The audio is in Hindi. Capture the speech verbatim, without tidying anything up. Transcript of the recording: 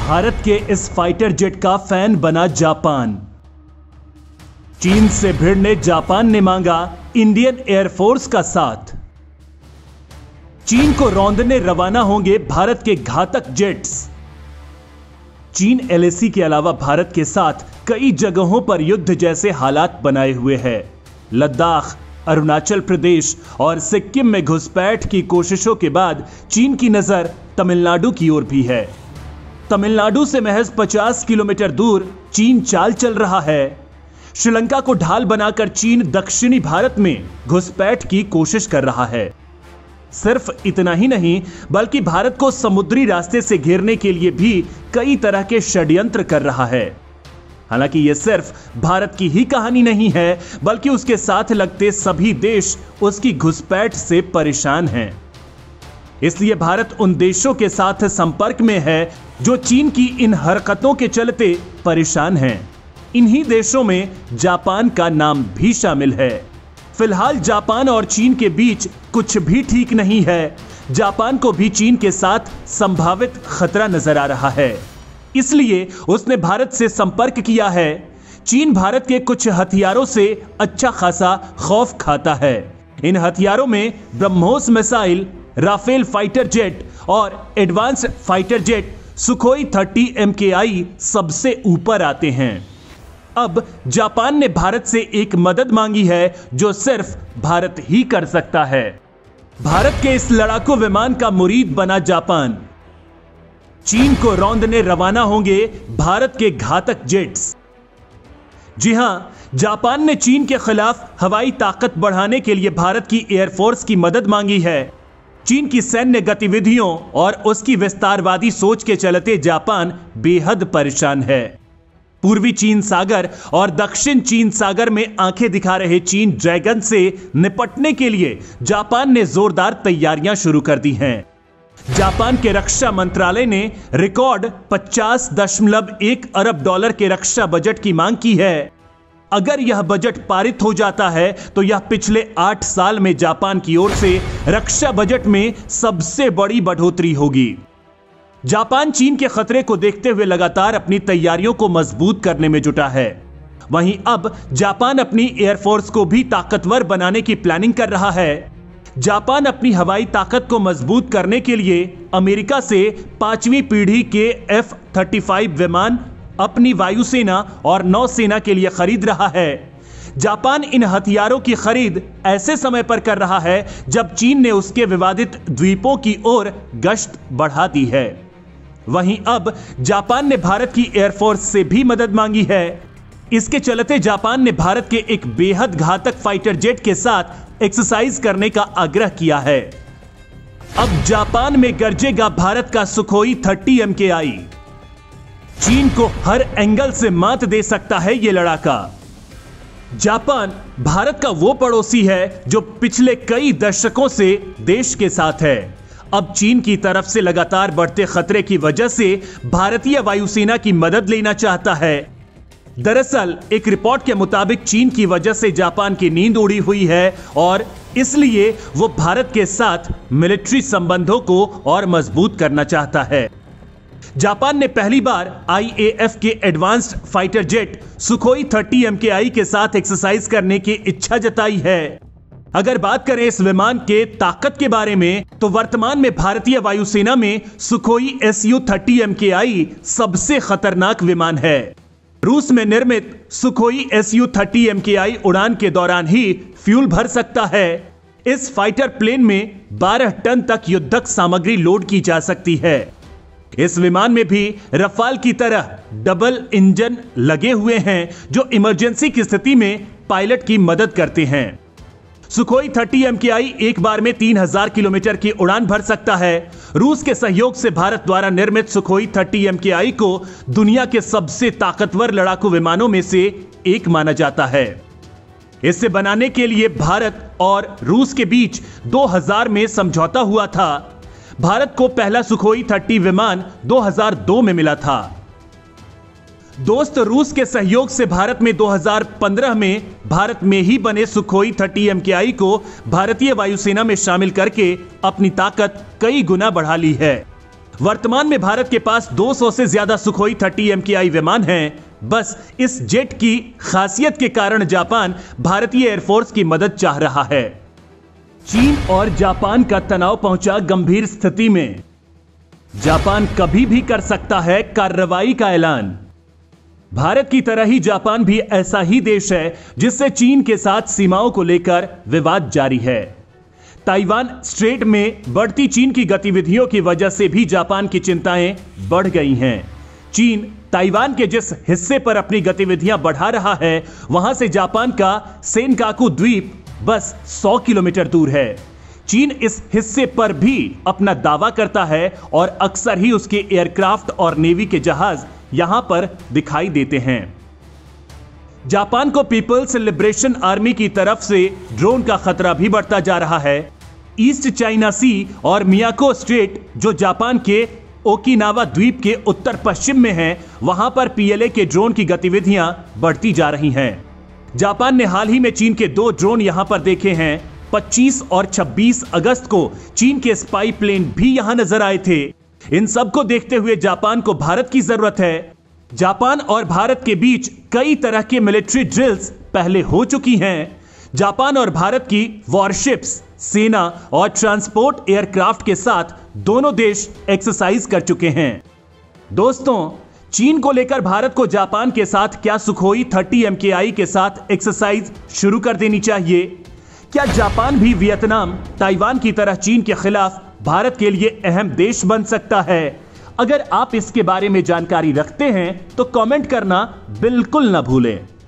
भारत के इस फाइटर जेट का फैन बना जापान। चीन से भिड़ने जापान ने मांगा इंडियन एयरफोर्स का साथ। चीन को रौंदने रवाना होंगे भारत के घातक जेट्स। चीन एलएसी के अलावा भारत के साथ कई जगहों पर युद्ध जैसे हालात बनाए हुए है। लद्दाख, अरुणाचल प्रदेश और सिक्किम में घुसपैठ की कोशिशों के बाद चीन की नजर तमिलनाडु की ओर भी है। तमिलनाडु से महज पचास किलोमीटर दूर चीन चाल चल रहा है। श्रीलंका को ढाल बनाकर चीन दक्षिणी भारत में घुसपैठ की कोशिश कर रहा है। सिर्फ इतना ही नहीं, बल्कि भारत को समुद्री रास्ते से घेरने के लिए भी कई तरह के षड्यंत्र कर रहा है। हालांकि यह सिर्फ भारत की ही कहानी नहीं है, बल्कि उसके साथ लगते सभी देश उसकी घुसपैठ से परेशान हैं। इसलिए भारत उन देशों के साथ संपर्क में है जो चीन की इन हरकतों के चलते परेशान हैं। इन्हीं देशों में जापान का नाम भी शामिल है। फिलहाल जापान और चीन के बीच कुछ भी ठीक नहीं है। जापान को भी चीन के साथ संभावित खतरा नजर आ रहा है, इसलिए उसने भारत से संपर्क किया है। चीन भारत के कुछ हथियारों से अच्छा खासा खौफ खाता है। इन हथियारों में BrahMos missile, Rafale fighter jet और एडवांस्ड फाइटर जेट सुखोई तीस एम के आई सबसे ऊपर आते हैं। अब जापान ने भारत से एक मदद मांगी है जो सिर्फ भारत ही कर सकता है। भारत के इस लड़ाकू विमान का मुरीद बना जापान। चीन को रौंदने रवाना होंगे भारत के घातक जेट्स। जी हां, जापान ने चीन के खिलाफ हवाई ताकत बढ़ाने के लिए भारत की एयरफोर्स की मदद मांगी है। चीन की सैन्य गतिविधियों और उसकी विस्तारवादी सोच के चलते जापान बेहद परेशान है। पूर्वी चीन सागर और दक्षिण चीन सागर में आंखें दिखा रहे चीन ड्रैगन से निपटने के लिए जापान ने जोरदार तैयारियां शुरू कर दी हैं। जापान के रक्षा मंत्रालय ने रिकॉर्ड पचास दशमलव एक अरब डॉलर के रक्षा बजट की मांग की है। अगर यह बजट पारित हो जाता है तो यह पिछले आठ साल में जापान की ओर से रक्षा बजट में सबसे बड़ी बढ़ोतरी होगी। जापान चीन के खतरे को देखते हुए लगातार अपनी तैयारियों को मजबूत करने में जुटा है। वहीं अब जापान अपनी एयरफोर्स को भी ताकतवर बनाने की प्लानिंग कर रहा है। जापान अपनी हवाई ताकत को मजबूत करने के लिए अमेरिका से पांचवी पीढ़ी के एफ थर्टी फाइव विमान अपनी वायुसेना और नौसेना के लिए खरीद रहा है। जापान इन हथियारों की खरीद ऐसे समय पर कर रहा है जब चीन ने उसके विवादित द्वीपों की ओर गश्त बढ़ा दी है। वहीं अब जापान ने भारत की एयरफोर्स से भी मदद मांगी है। इसके चलते जापान ने भारत के एक बेहद घातक फाइटर जेट के साथ एक्सरसाइज करने का आग्रह किया है। अब जापान में गरजेगा भारत का सुखोई तीस एम के आई। चीन को हर एंगल से मात दे सकता है यह लड़ाका। जापान भारत का वो पड़ोसी है जो पिछले कई दशकों से देश के साथ है। अब चीन की तरफ से लगातार बढ़ते खतरे की वजह से भारतीय वायुसेना की मदद लेना चाहता है। दरअसल एक रिपोर्ट के मुताबिक चीन की वजह से जापान की नींद उड़ी हुई है और इसलिए वो भारत के साथ मिलिट्री संबंधों को और मजबूत करना चाहता है। जापान ने पहली बार आई ए एफ के एडवांस्ड फाइटर जेट सुखोई तीस एम के आई के साथ एक्सरसाइज करने की इच्छा जताई है। अगर बात करें इस विमान के ताकत के बारे में तो वर्तमान में भारतीय वायुसेना में सुखोई एस यू तीस एम के आई सबसे खतरनाक विमान है। रूस में निर्मित सुखोई एस यू तीस एम के आई उड़ान के दौरान ही फ्यूल भर सकता है। इस फाइटर प्लेन में बारह टन तक युद्धक सामग्री लोड की जा सकती है। इस विमान में भी रफाल की तरह डबल इंजन लगे हुए हैं जो इमरजेंसी की स्थिति में पायलट की मदद करते हैं। सुखोई तीस एम के आई एक बार में तीन हज़ार किलोमीटर की उड़ान भर सकता है। रूस के सहयोग से भारत द्वारा निर्मित सुखोई तीस एम के आई को दुनिया के सबसे ताकतवर लड़ाकू विमानों में से एक माना जाता है। इसे बनाने के लिए भारत और रूस के बीच दो हज़ार में समझौता हुआ था। भारत को पहला सुखोई तीस विमान दो हज़ार दो में मिला था। दोस्त रूस के सहयोग से भारत में दो हज़ार पंद्रह में भारत में ही बने सुखोई तीस एम के आई को भारतीय वायुसेना में शामिल करके अपनी ताकत कई गुना बढ़ा ली है। वर्तमान में भारत के पास दो सौ से ज्यादा सुखोई तीस एम के आई विमान हैं। बस इस जेट की खासियत के कारण जापान भारतीय एयरफोर्स की मदद चाह रहा है। चीन और जापान का तनाव पहुंचा गंभीर स्थिति में। जापान कभी भी कर सकता है कार्रवाई का ऐलान। भारत की तरह ही जापान भी ऐसा ही देश है जिससे चीन के साथ सीमाओं को लेकर विवाद जारी है। ताइवान स्ट्रेट में बढ़ती चीन की गतिविधियों की वजह से भी जापान की चिंताएं बढ़ गई हैं। चीन ताइवान के जिस हिस्से पर अपनी गतिविधियां बढ़ा रहा है, वहां से जापान का सेनकाकू द्वीप बस सौ किलोमीटर दूर है। चीन इस हिस्से पर भी अपना दावा करता है और अक्सर ही उसके एयरक्राफ्ट और नेवी के जहाज यहां पर दिखाई देते हैं। जापान को पीपल्स लिबरेशन आर्मी की तरफ से ड्रोन का खतरा भी बढ़ता जा रहा है। ईस्ट चाइना सी और मियाको स्ट्रेट जो जापान के ओकिनावा द्वीप के उत्तर पश्चिम में है, वहां पर पीएलए के ड्रोन की गतिविधियां बढ़ती जा रही हैं। जापान ने हाल ही में चीन के दो ड्रोन यहां पर देखे हैं। पच्चीस और छब्बीस अगस्त को चीन के स्पाई प्लेन भी यहां नजर आए थे। इन सब को देखते हुए जापान को भारत की जरूरत है। जापान और भारत के बीच कई तरह के मिलिट्री ड्रिल्स पहले हो चुकी हैं। जापान और भारत की वॉरशिप्स, सेना और ट्रांसपोर्ट एयरक्राफ्ट के साथ दोनों देश एक्सरसाइज कर चुके हैं। दोस्तों, चीन को लेकर भारत को जापान के साथ क्या सुखोई तीस एम के आई के साथ एक्सरसाइज शुरू कर देनी चाहिए? क्या जापान भी वियतनाम, ताइवान की तरह चीन के खिलाफ भारत के लिए अहम देश बन सकता है? अगर आप इसके बारे में जानकारी रखते हैं तो कमेंट करना बिल्कुल ना भूलें।